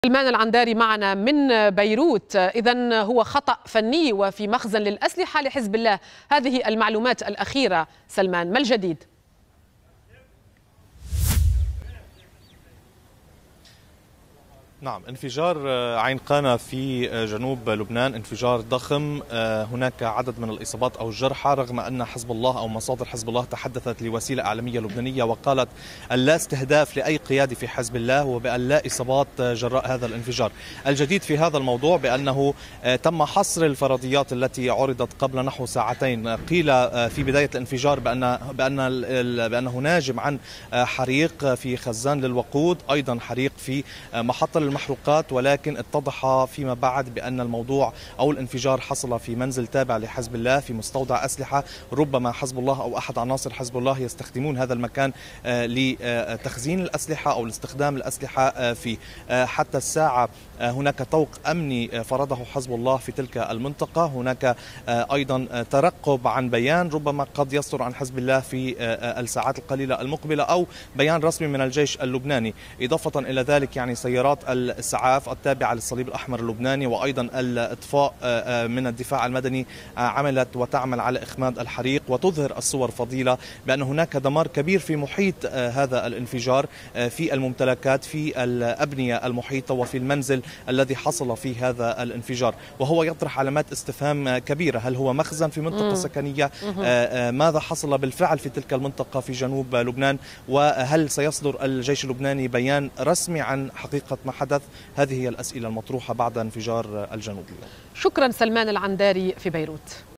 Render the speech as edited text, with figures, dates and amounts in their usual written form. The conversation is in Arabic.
سلمان العنداري معنا من بيروت. إذن هو خطأ فني وفي مخزن للأسلحة لحزب الله. هذه المعلومات الأخيرة. سلمان، ما الجديد؟ نعم، انفجار عين قانا في جنوب لبنان، انفجار ضخم. هناك عدد من الإصابات أو الجرحى، رغم أن حزب الله أو مصادر حزب الله تحدثت لوسيلة إعلامية لبنانية وقالت لا استهداف لأي قيادي في حزب الله وبأن لا إصابات جراء هذا الانفجار. الجديد في هذا الموضوع بأنه تم حصر الفرضيات التي عرضت قبل نحو ساعتين. قيل في بداية الانفجار بأنه ناجم عن حريق في خزان للوقود، أيضا حريق في محطة المحروقات، ولكن اتضح فيما بعد بأن الموضوع أو الانفجار حصل في منزل تابع لحزب الله في مستودع أسلحة. ربما حزب الله أو أحد عناصر حزب الله يستخدمون هذا المكان لتخزين الأسلحة أو لاستخدام الأسلحة فيه. حتى الساعة هناك طوق أمني فرضه حزب الله في تلك المنطقة. هناك أيضا ترقب عن بيان ربما قد يصدر عن حزب الله في الساعات القليلة المقبلة أو بيان رسمي من الجيش اللبناني. إضافة إلى ذلك يعني سيارات الإسعاف التابعة للصليب الأحمر اللبناني وأيضا الإطفاء من الدفاع المدني عملت وتعمل على إخماد الحريق، وتظهر الصور فضيلة بأن هناك دمار كبير في محيط هذا الانفجار، في الممتلكات، في الأبنية المحيطة، وفي المنزل الذي حصل فيه هذا الانفجار، وهو يطرح علامات استفهام كبيرة. هل هو مخزن في منطقة سكنية؟ ماذا حصل بالفعل في تلك المنطقة في جنوب لبنان؟ وهل سيصدر الجيش اللبناني بيان رسمي عن حقيقة ما حدث؟ هذه هي الأسئلة المطروحة بعد انفجار الجنوب. شكرا سلمان العنداري في بيروت.